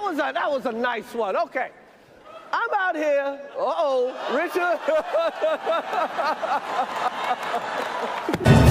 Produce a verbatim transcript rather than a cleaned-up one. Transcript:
was a, that was a nice one. Okay. I'm out here. Uh-oh, Richard.